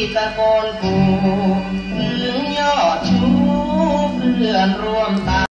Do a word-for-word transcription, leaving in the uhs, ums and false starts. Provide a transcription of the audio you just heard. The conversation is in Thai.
ตะโกนกูถึงยอดชูเพื่อนร่วมตา